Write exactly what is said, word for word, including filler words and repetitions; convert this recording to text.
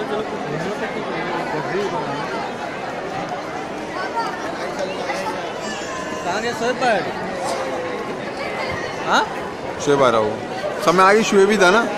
हाँ शुएब आ रहा हो समय आगे शुएब भी था ना।